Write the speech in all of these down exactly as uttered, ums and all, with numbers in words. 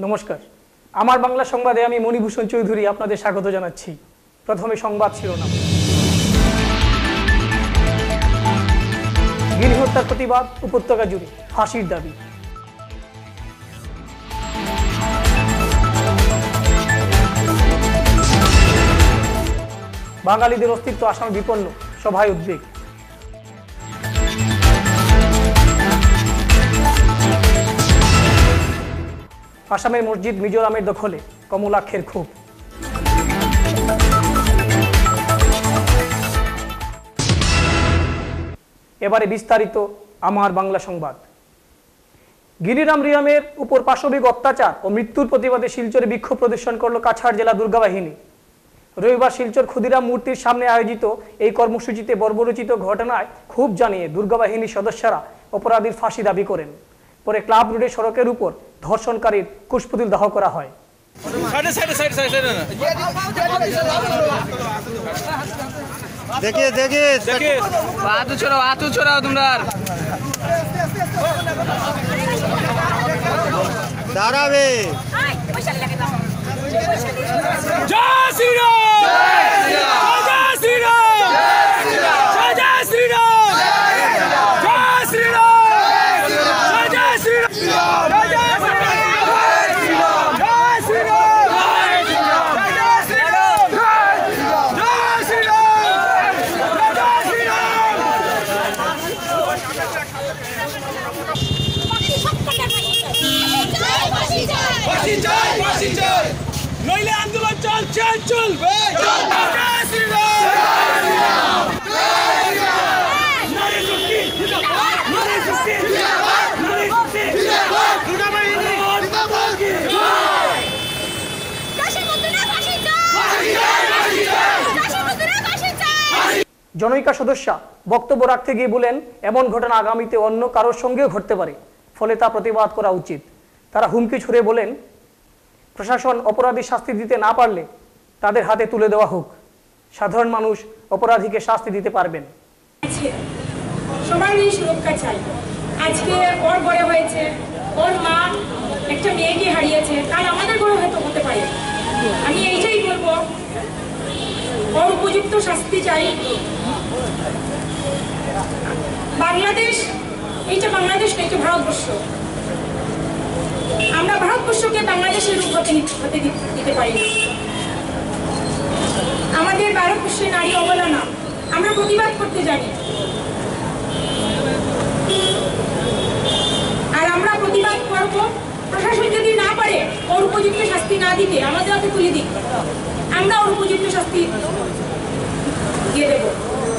নমস্কার, আমার বাংলা সংবাদে আমি মণিভূষণ চৌধুরী আপনাদের স্বাগত জানাচ্ছি। প্রথমে সংবাদ শিরোনাম। গিনি হত্যার প্রতিবাদ উপত্যকা জুড়ে, ফাঁসির দাবি। বাঙালিদের অস্তিত্ব আসামে বিপন্ন, সভায় উদ্বেগ। আসামের মসজিদ মিজোরামের দখলে, কমলাক্ষের ক্ষোভ। এবারে বিস্তারিত আমার বাংলা সংবাদ। গিরিরাম রিয়ামের উপর পাশবিক অত্যাচার ও মৃত্যুর প্রতিবাদে শিলচরে বিক্ষোভ প্রদর্শন করল কাছাড় জেলা দুর্গা বাহিনী। রবিবার শিলচর ক্ষুদিরাম মূর্তির সামনে আয়োজিত এই কর্মসূচিতে বর্বরচিত ঘটনায় ক্ষোভ জানিয়ে দুর্গা বাহিনীর সদস্যরা অপরাধীর ফাঁসি দাবি করেন। পরে ক্লাব রোডে সড়কের উপর ধর্ষণকারীর কুশপুতুল দাহ করা হয়। देखिए देखिए देखिए हाथ छोड़ो हाथ छोड़ो तुमरा दारा बे जय श्री राम जय श्री राम जय श्री राम जय श्री राम जय श्री राम নইলে আন্দোলন চল চল চল জয় শ্রী রাম জয় শ্রী রাম নারী শক্তি জিন্দাবাদ নারী শক্তি জিন্দাবাদ নারী শক্তি জিন্দাবাদ দুর্গা বাহিনী জিন্দাবাদ জয় কাশী মন্দিরে ফাঁসি চাই ফাঁসি চাই ফাঁসি চাই কাশী মন্দিরে ফাঁসি চাই। জনৈকা সদস্য বক্তব্য রাখতে গিয়ে বলেন, এমন ঘটনা আগামীতে অন্য কারোর সঙ্গেও ঘটতে পারে, ফলে তা প্রতিবাদ করা উচিত। তারা হুমকি ছুড়ে বলেন, প্রশাসন অপরাধীর শাস্তি দিতে না পারলে তাদের হাতে তুলে দেওয়া হোক। সাধারণ মানুষ অপরাধীকে শাস্তি দিতে পারবেন। সবার এই সুরক্ষা চাই। আজকে ওর ঘরে হয়েছে, ওর মা একটা মেয়েকে হারিয়েছে, কাল আমাদের ঘরে হয়তো হতে পারে। আমি এইটাই বলবো, ওর উপযুক্ত শাস্তি চাই। বাংলাদেশ এইটা বাংলাদেশ না, এটা ভারতবর্ষ। আমরা ভারতবর্ষকে বাংলাদেশের রূপ হতে হতে দিতে পারি না। আমাদের ভারতবর্ষের নারী অবহেলনা, আমরা প্রতিবাদ করতে জানি। আর আমরা প্রতিবাদ করব, প্রশাসন যদি না পারে ওর উপযুক্ত শাস্তি না দিতে, আমাদের হাতে তুলে দিক, আমরা ওর উপযুক্ত শাস্তি দিয়ে দেব।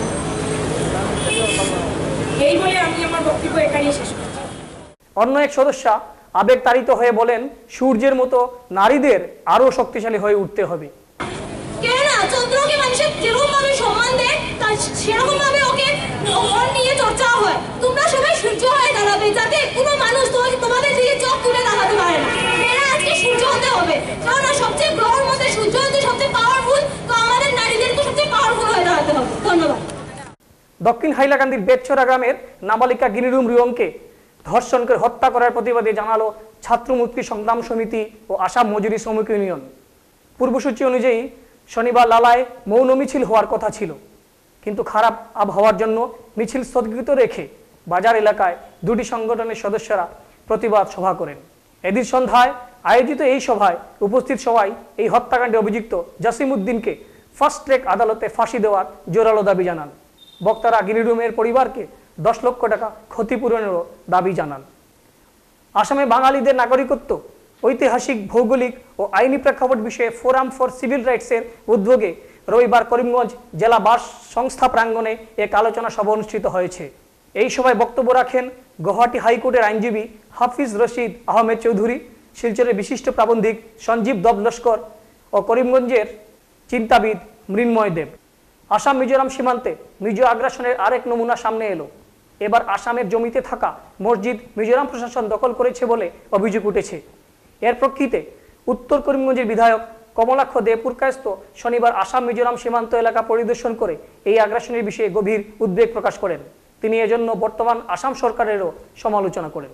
এই বলে আমি আমার বক্তব্য এখানেই শেষ করছি। অন্য এক সদস্য আবেগ তাড়িত হয়ে বলেন, সূর্যের মতো নারীদের আরো শক্তিশালী হয়ে উঠতে হবে। কেন চন্দ্রকে মানুষের যেরকম ভাবে সম্মান দেয়, তার সেরকম ভাবে ওকে ওর নিয়ে চর্চা হয়। তোমরা সবাই সূর্য হয়ে দাঁড়াবে, যাতে কোনো মানুষ তোমাদের দিকে চোখ তুলে তাকাতে পারে না। মেয়েরা আজকে সূর্য হতে হবে, কারণ সবচেয়ে গ্রহের মধ্যে সূর্য হচ্ছে সবচেয়ে পাওয়ারফুল, তো আমাদের নারীদেরকে সবচেয়ে পাওয়ারফুল হয়ে দাঁড়াতে হবে। ধন্যবাদ। দক্ষিণ হাইলাকান্দির বেতছড়া গ্রামের নাবালিকা গিনিরুম রিয়ংকে ধর্ষণ করে হত্যা করার প্রতিবাদে জানালো ছাত্র মুক্তি সংগ্রাম সমিতি ও আসাম মজুরি শ্রমিক ইউনিয়ন। পূর্বসূচি অনুযায়ী শনিবার লালায় মৌন মিছিল হওয়ার কথা ছিল, কিন্তু খারাপ আবহাওয়ার জন্য মিছিল স্থগিত রেখে বাজার এলাকায় দুটি সংগঠনের সদস্যরা প্রতিবাদ সভা করেন। এদিন সন্ধ্যায় আয়োজিত এই সভায় উপস্থিত সবাই এই হত্যাকাণ্ডে অভিযুক্ত জাসিম উদ্দিনকে ফার্স্ট ট্র্যাক আদালতে ফাঁসি দেওয়ার জোরালো দাবি জানান। বক্তারা গিনিরুমের পরিবারকে দশ লক্ষ টাকা ক্ষতিপূরণেরও দাবি জানান। আসামে বাঙালিদের নাগরিকত্ব, ঐতিহাসিক, ভৌগোলিক ও আইনি প্রেক্ষাপট বিষয়ে ফোরাম ফর সিভিল রাইটসের উদ্যোগে রবিবার করিমগঞ্জ জেলা বাস সংস্থা প্রাঙ্গণে এক আলোচনা সভা অনুষ্ঠিত হয়েছে। এই সভায় বক্তব্য রাখেন গুয়াহাটি হাইকোর্টের আইনজীবী হাফিজ রশিদ আহমেদ চৌধুরী, শিলচরের বিশিষ্ট প্রাবন্ধিক সঞ্জীব দব লস্কর ও করিমগঞ্জের চিন্তাবিদ মৃন্ময় দেব। আসাম মিজোরাম সীমান্তে মিজো আগ্রাসনের আরেক নমুনা সামনে এলো। এবার আসামের জমিতে থাকা মসজিদ মিজোরাম প্রশাসন দখল করেছে বলে অভিযোগ উঠেছে। এর প্রেক্ষিতে উত্তর করিমগঞ্জের বিধায়ক কমলাক্ষ দে পুরকায়স্থ শনিবার আসাম মিজোরাম সীমান্ত এলাকা পরিদর্শন করে এই আগ্রাসনের বিষয়ে গভীর উদ্বেগ প্রকাশ করেন। তিনি এজন্য বর্তমান আসাম সরকারেরও সমালোচনা করেন।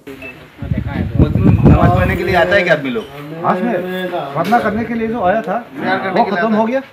नमाज पढ़ने के लिए आता है क्या आदमी लोग? आज में प्रार्थना करने के लिए जो आया था वो खत्म हो गया।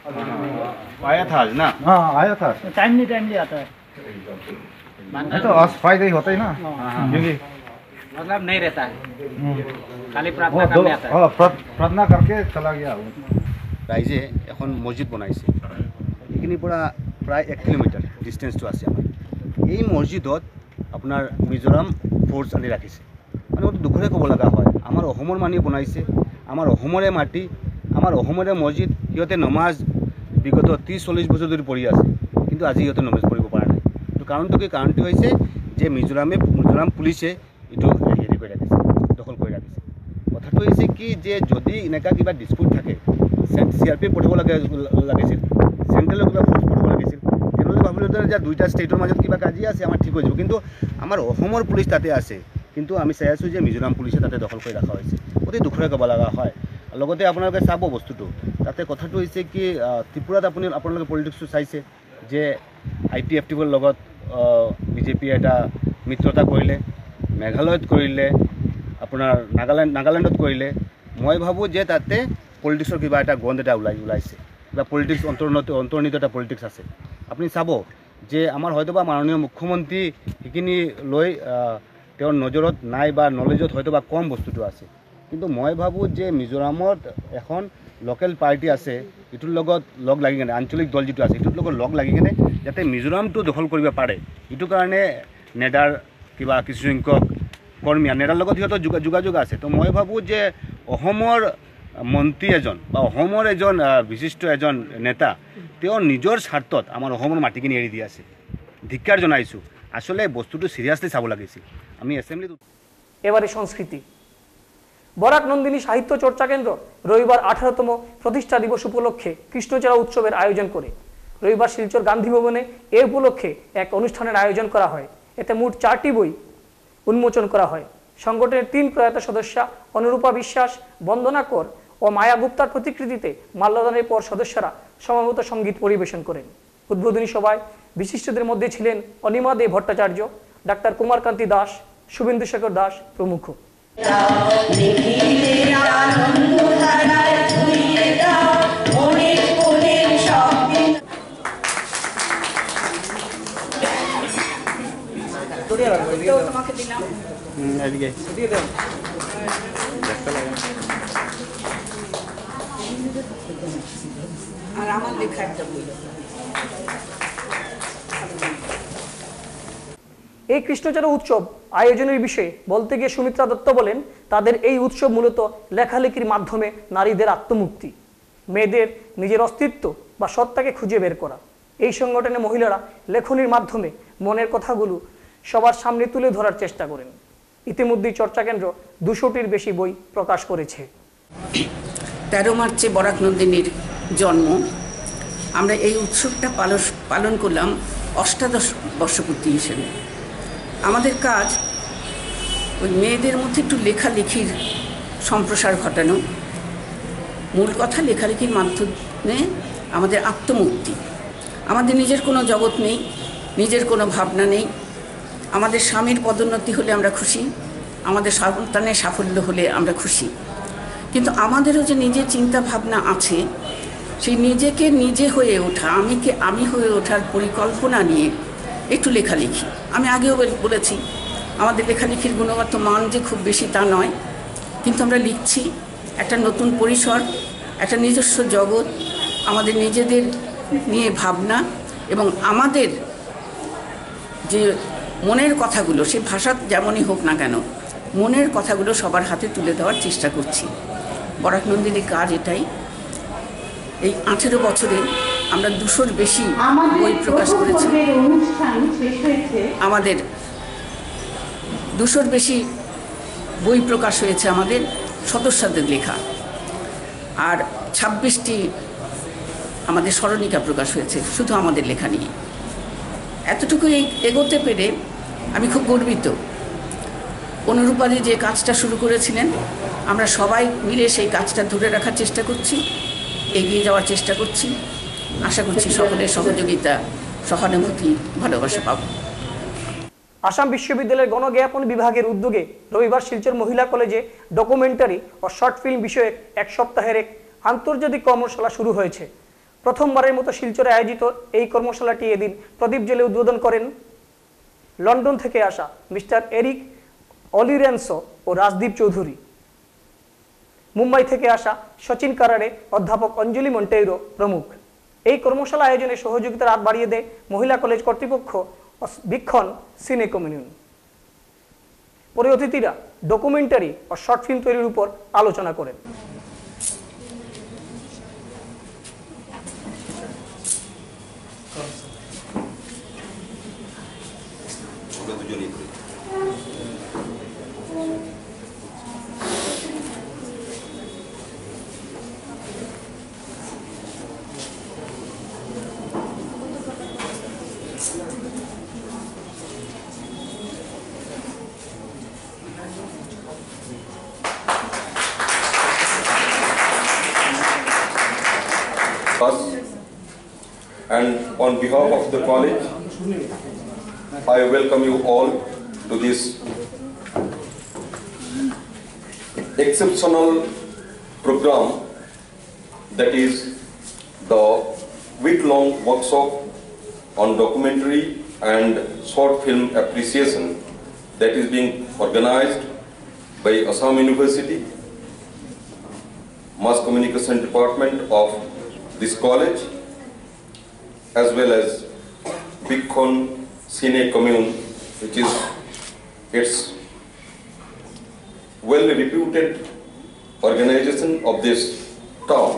आया था आज ना? हाँ आया था, टाइमली टाइमली आता है, नहीं तो आज फायदा ही होता है ना, क्योंकि मतलब नहीं रहता है, खाली वो प्रार्थना दो करने आता है। हाँ, प्रा- प्रार्थना करके चला गया। রাইজে এখন মসজিদ বনাইছে, এইখিনি পৰা প্ৰায় এক কিলোমিটাৰ ডিষ্টেঞ্চটো আছে আমাৰ। এই মছজিদত আপোনাৰ মিজোৰাম ফ'ৰ্চ আনি ৰাখিছে, মানে অতি দুখৰে ক'ব লগা হয়। আমাৰ অসমৰ মানুহে বনাইছে, আমাৰ অসমৰে মাটি, আমাৰ অসমৰে মছজিদ, সিহঁতে নমাজ বিগত ত্ৰিছ চল্লিছ বছৰ ধৰি পঢ়ি আছে, কিন্তু আজি সিহঁতে নমাজ পঢ়িব পৰা নাই। তো কাৰণটো কি? কাৰণটো হৈছে যে মিজোৰামে মিজোৰাম পুলিচে এইটো হেৰি কৰি ৰাখিছে, দখল কৰি ৰাখিছে। কথাটো হৈছে কি যে যদি এনেকুৱা কিবা ডিছপুট থাকে, চি আৰ পি পঠাব লাগে লাগিছিল, চেণ্ট্ৰেলৰ কিবা ফ'ৰ্চ পঠাব লাগিছিল, তেনেহ'লে ভাবিলোঁ যে দুইটা ষ্টেটৰ মাজত কিবা কাজিয়া আছে, আমাৰ ঠিক হৈ যাব। কিন্তু আমাৰ অসমৰ পুলিচ তাতে আছে, কিন্তু আমি চাই আছোঁ যে মিজোৰাম পুলিচে তাতে দখল কৰি ৰখা হৈছে। অতি দুখৰে ক'ব লগা হয়। লগতে আপোনালোকে চাব বস্তুটো, তাতে কথাটো হৈছে কি ত্ৰিপুৰাত আপুনি আপোনালোকে পলিটিক্সটো চাইছে যে আই টি এফ টিৰ লগত বিজেপিয়ে এটা মিত্ৰতা কৰিলে, মেঘালয়ত কৰিলে, আপোনাৰ নাগালেণ্ড নাগালেণ্ডত কৰিলে। মই ভাবোঁ যে তাতে পলিটিক্সৰ কিবা এটা গন্ধ এটা ওলাই ওলাইছে, কিবা পলিটিক্স অন্তৰ্নিহিত অন্তৰ্নিহিত এটা পলিটিক্স আছে। আপুনি চাব যে আমাৰ হয়তো বা মাননীয় মুখ্যমন্ত্ৰী সেইখিনি লৈ তেওঁৰ নজৰত নাই বা নলেজত হয়তো বা কম বস্তুটো আছে। কিন্তু মই ভাবোঁ যে মিজোৰামত এখন লোকেল পাৰ্টি আছে, ইটোৰ লগত লগ লাগি কেনে, আঞ্চলিক দল যিটো আছে ইটোৰ লগত লগ লাগি কেনে যাতে মিজোৰামটো দখল কৰিব পাৰে, এইটো কাৰণে নেডাৰ কিবা কিছুসংখ্যক কৰ্মী নেডাৰ লগত সিহঁতৰ যোগা যোগাযোগ আছে। তো মই ভাবোঁ যে অসমৰ মন্ত্ৰী এজন বা অসমৰ এজন বিশিষ্ট এজন নেতা তেওঁৰ নিজৰ স্বাৰ্থত আমাৰ অসমৰ মাটিখিনি এৰি দি আছে। ধিক্কাৰ জনাইছোঁ। আসলে বস্তুটো সিরিয়াসলি চাব লাগিছিল। আমি এসেম্বলিত এবারে সংস্কৃতি। বরাক নন্দিনী সাহিত্য চর্চা কেন্দ্র রবিবার আঠারোতম প্রতিষ্ঠা দিবস উপলক্ষে কৃষ্ণচূড়া উৎসবের আয়োজন করে। রবিবার শিলচর গান্ধী ভবনে এ উপলক্ষে এক অনুষ্ঠানের আয়োজন করা হয়। এতে মোট চারটি বই উন্মোচন করা হয়। সংগঠনের তিন প্রয়াত সদস্যা অনুরূপা বিশ্বাস, বন্দনা কর ও মায়া গুপ্তার প্রতিকৃতিতে মাল্যদানের পর সদস্যরা সমবেত সঙ্গীত পরিবেশন করেন। উদ্বোধনী সভায় বিশিষ্টদের মধ্যে ছিলেন অনিমা দে ভট্টাচার্য, ডাক্তার কুমারকান্তি দাস, শুভেন্দু শেখর দাস প্রমুখ। আর আমার লেখা একটা বই। এই কৃষ্ণচূড়া উৎসব আয়োজনের বিষয়ে বলতে গিয়ে সুমিত্রা দত্ত বলেন, তাদের এই উৎসব মূলত লেখালেখির মাধ্যমে নারীদের আত্মমুক্তি, মেয়েদের নিজের অস্তিত্ব বা সত্তাকে খুঁজে বের করা। এই সংগঠনে মহিলারা লেখনীর মাধ্যমে মনের কথাগুলো সবার সামনে তুলে ধরার চেষ্টা করেন। ইতিমধ্যেই চর্চা কেন্দ্র দুশোটির বেশি বই প্রকাশ করেছে। তেরো মার্চে বরাক নন্দিনীর জন্ম। আমরা এই উৎসবটা পালন পালন করলাম অষ্টাদশ বর্ষপূর্তি হিসেবে। আমাদের কাজ ওই মেয়েদের মধ্যে একটু লেখালেখির সম্প্রসার ঘটানো, মূল কথা লেখালেখির মাধ্যমে আমাদের আত্মমুক্তি। আমাদের নিজের কোনো জগৎ নেই, নিজের কোনো ভাবনা নেই। আমাদের স্বামীর পদোন্নতি হলে আমরা খুশি, আমাদের সন্তানের সাফল্য হলে আমরা খুশি, কিন্তু আমাদেরও যে নিজের চিন্তা ভাবনা আছে, সেই নিজেকে নিজে হয়ে ওঠা, আমিকে আমি হয়ে ওঠার পরিকল্পনা নিয়ে একটু লেখালেখি। আমি আগেও বলেছি আমাদের লেখালেখির গুণগত মান যে খুব বেশি তা নয়, কিন্তু আমরা লিখছি একটা নতুন পরিসর, একটা নিজস্ব জগৎ, আমাদের নিজেদের নিয়ে ভাবনা এবং আমাদের যে মনের কথাগুলো, সে ভাষা যেমনই হোক না কেন, মনের কথাগুলো সবার হাতে তুলে দেওয়ার চেষ্টা করছি। বরাক নন্দিনীর কাজ এটাই। এই আঠেরো বছরে আমরা দুশোর বেশি বই প্রকাশ করেছি। আমাদের দুশোর বেশি বই প্রকাশ হয়েছে আমাদের সদস্যদের লেখা, আর ছাব্বিশটি আমাদের স্মরণিকা প্রকাশ হয়েছে শুধু আমাদের লেখা নিয়ে। এতটুকু এগোতে পেরে আমি খুব গর্বিত। অনুরূপাদি যে কাজটা শুরু করেছিলেন, আমরা সবাই মিলে সেই কাজটা ধরে রাখার চেষ্টা করছি, এগিয়ে যাওয়ার চেষ্টা করছি। আশা করছি সকলের সহযোগিতা, সহানুভূতি, ভালোবাসা পাব। আসাম বিশ্ববিদ্যালয়ের গণজ্ঞাপন বিভাগের উদ্যোগে রবিবার শিলচর মহিলা কলেজে ডকুমেন্টারি ও শর্ট ফিল্ম বিষয়ে এক সপ্তাহের এক আন্তর্জাতিক কর্মশালা শুরু হয়েছে। প্রথমবারের মতো শিলচরে আয়োজিত এই কর্মশালাটি এদিন প্রদীপ জেলে উদ্বোধন করেন লন্ডন থেকে আসা মিস্টার এরিক অলিরেন্সো ও রাজদীপ চৌধুরী। মুম্বাই থেকে আসা সচিন কারারে, অধ্যাপক অঞ্জলি মন্টেইরো প্রমুখ। এই কর্মশালা আয়োজনে সহযোগিতার হাত বাড়িয়ে দেয় মহিলা কলেজ কর্তৃপক্ষ ও বীক্ষণ সিনে কমিউনিয়ন। পরে অতিথিরা ডকুমেন্টারি ও শর্ট ফিল্ম তৈরির উপর আলোচনা করেন। And on behalf of the college, I welcome you all to this exceptional program, that is the week-long workshop on documentary and short film appreciation that is being organized by Assam University, Mass Communication Department of this college, as well as Bhikkon Cine Commune, which is its well-reputed organization of this town.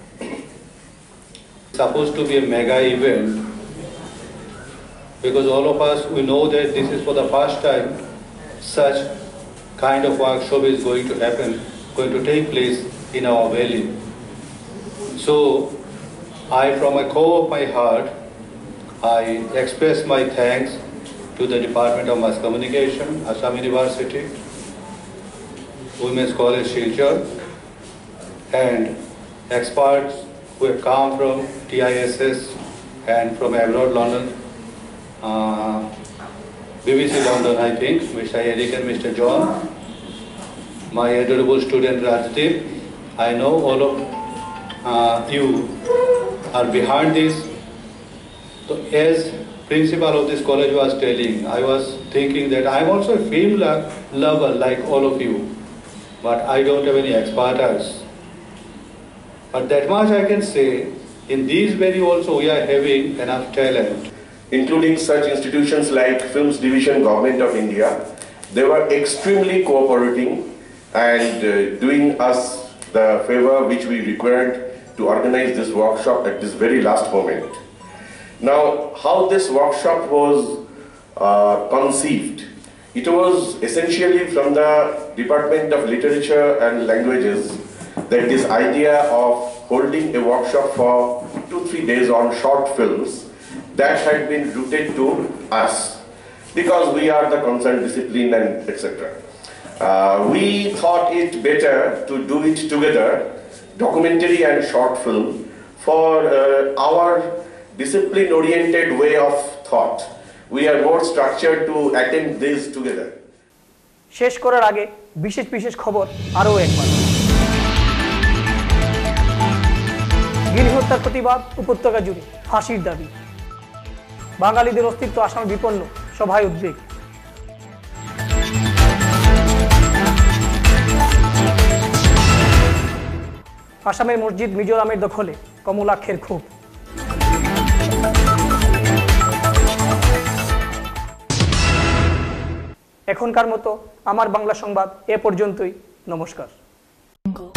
It's supposed to be a mega event because all of us, we know that this is for the first time such kind of workshop is going to happen, going to take place in our valley. So I, from a core of my heart, I express my thanks to the Department of Mass Communication, Assam University, Women's College Silchar, and experts who have come from T I S S and from abroad London, uh, B B C London, I think, Mister Eric and Mister John, my adorable student Rajdeep. I know all of uh, you are behind this. So as principal of this college was telling, I was thinking that I'm also a film lo- lover like all of you, but I don't have any expertise. But that much I can say, in these very also we are having enough talent. Including such institutions like Films Division, Government of India, they were extremely cooperating and uh, doing us the favor which we required to organize this workshop at this very last moment. Now, how this workshop was uh, conceived? It was essentially from the Department of Literature and Languages that this idea of holding a workshop for two, three days on short films, that had been rooted to us because we are the concerned discipline and et cetera. Uh, we thought it better to do it together, documentary and short film, for uh, our discipline-oriented way of thought. We are more structured to attend this together. শেষ করার আগে বিশেষ বিশেষ খবর আরও একবার। গিরি হত্যার প্রতিবাদ উপত্যকা জুড়ে, ফাঁসির দাবি। বাঙালিদের অস্তিত্ব আসামে বিপন্ন, সভায় উদ্বেগ। আসামের মসজিদ মিজোরামের দখলে, কমলাক্ষের ক্ষোভ। এখনকার মতো আমার বাংলা সংবাদ এ পর্যন্তই। নমস্কার।